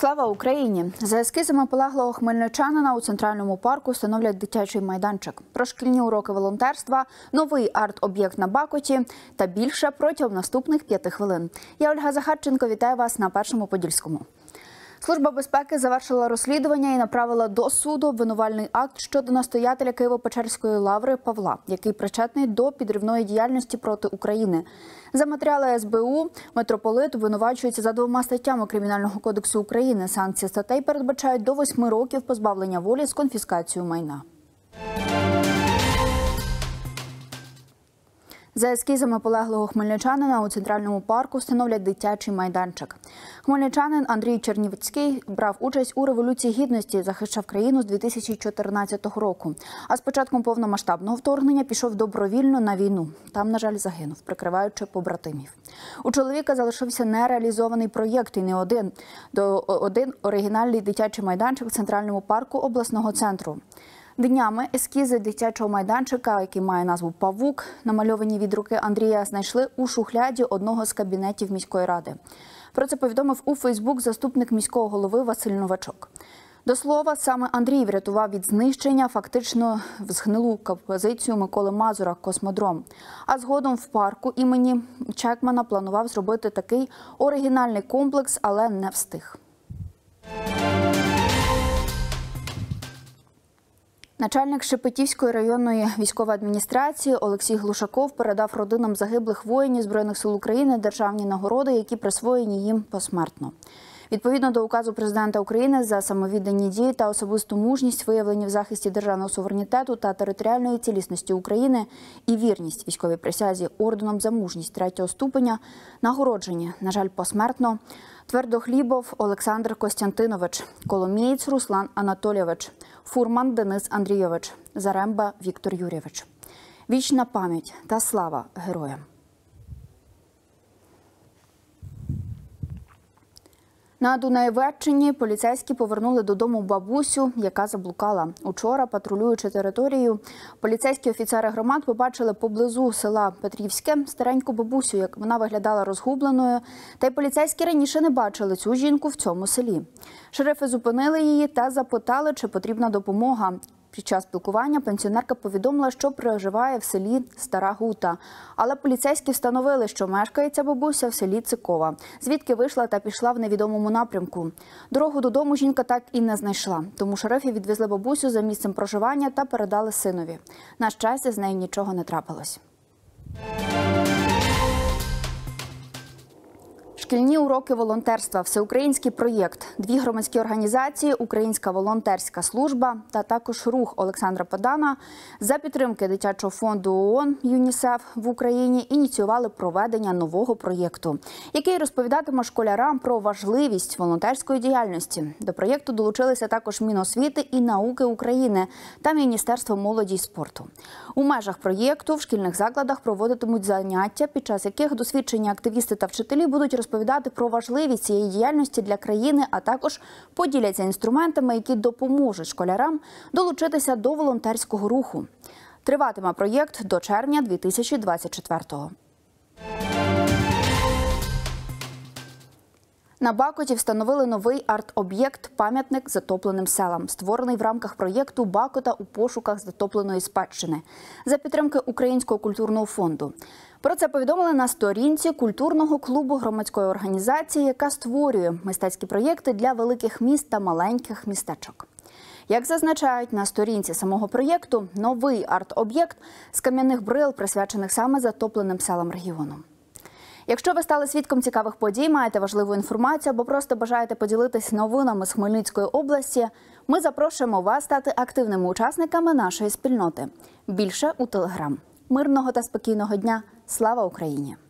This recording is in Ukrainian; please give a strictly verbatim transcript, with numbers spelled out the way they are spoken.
Слава Україні! За ескізами полеглого хмельничанина у Центральному парку встановлять дитячий майданчик. Про шкільні уроки волонтерства, новий арт-об'єкт на Бакоті та більше протягом наступних п'яти хвилин. Я Ольга Захарченко, вітаю вас на Першому Подільському. Служба безпеки завершила розслідування і направила до суду обвинувальний акт щодо настоятеля Києво-Печерської лаври Павла, який причетний до підривної діяльності проти України. За матеріали ес бе у митрополит обвинувачується за двома статтями Кримінального кодексу України. Санкції статей передбачають до восьми років позбавлення волі з конфіскацією майна. За ескізами полеглого хмельничанина у Центральному парку встановлять дитячий майданчик. Хмельничанин Андрій Чернівецький брав участь у Революції Гідності, захищав країну з дві тисячі чотирнадцятого року. А з початком повномасштабного вторгнення пішов добровільно на війну. Там, на жаль, загинув, прикриваючи побратимів. У чоловіка залишився нереалізований проєкт і не один. До один оригінальний дитячий майданчик в Центральному парку обласного центру. Днями ескізи дитячого майданчика, який має назву «Павук», намальовані від руки Андрія, знайшли у шухляді одного з кабінетів міської ради. Про це повідомив у Фейсбук заступник міського голови Василь Новачок. До слова, саме Андрій врятував від знищення фактично згнилу композицію Миколи Мазура «Космодром». А згодом в парку імені Чекмана планував зробити такий оригінальний комплекс, але не встиг. Начальник Шепетівської районної військової адміністрації Олексій Глушаков передав родинам загиблих воїнів Збройних сил України державні нагороди, які присвоєні їм посмертно. Відповідно до указу президента України за самовіддані дії та особисту мужність, виявлені в захисті державного суверенітету та територіальної цілісності України і вірність військовій присязі орденом за мужність третього ступеня, нагороджені, на жаль, посмертно, Твердохлібов Олександр Костянтинович, Коломієць Руслан Анатолійович, Фурман Денис Андрійович, Заремба Віктор Юрійович. Вічна пам'ять та слава героям! На Дунаєвеччині поліцейські повернули додому бабусю, яка заблукала. Учора, патрулюючи територію, поліцейські офіцери громад побачили поблизу села Петрівське стареньку бабусю, як вона виглядала розгубленою. Та й поліцейські раніше не бачили цю жінку в цьому селі. Шерифи зупинили її та запитали, чи потрібна допомога. Під час спілкування пенсіонерка повідомила, що проживає в селі Стара Гута. Але поліцейські встановили, що мешкає ця бабуся в селі Цикова, звідки вийшла та пішла в невідомому напрямку. Дорогу додому жінка так і не знайшла. Тому шерифи відвезли бабусю за місцем проживання та передали синові. На щастя, з нею нічого не трапилось. Шкільні уроки волонтерства, всеукраїнський проєкт, дві громадські організації, Українська волонтерська служба та також рух Олександра Педана за підтримки дитячого фонду ООН ЮНІСЕФ в Україні ініціювали проведення нового проєкту, який розповідатиме школярам про важливість волонтерської діяльності. До проєкту долучилися також Міносвіти і науки України та Міністерство молоді й спорту. У межах проєкту в шкільних закладах проводитимуть заняття, під час яких досвідчені активісти та вчителі будуть розповідати розповідати про важливість цієї діяльності для країни, а також поділяться інструментами, які допоможуть школярам долучитися до волонтерського руху. Триватиме проєкт до червня дві тисячі двадцять четвертого. На Бакоті встановили новий арт-об'єкт «Пам'ятник затопленим селам», створений в рамках проєкту «Бакота у пошуках затопленої спадщини» за підтримки Українського культурного фонду. Про це повідомили на сторінці культурного клубу громадської організації, яка створює мистецькі проєкти для великих міст та маленьких містечок. Як зазначають на сторінці самого проєкту, новий арт-об'єкт з кам'яних брил, присвячених саме затопленим селам регіону. Якщо ви стали свідком цікавих подій, маєте важливу інформацію або просто бажаєте поділитися новинами з Хмельницької області, ми запрошуємо вас стати активними учасниками нашої спільноти. Більше у Телеграм. Мирного та спокійного дня! Слава Україні!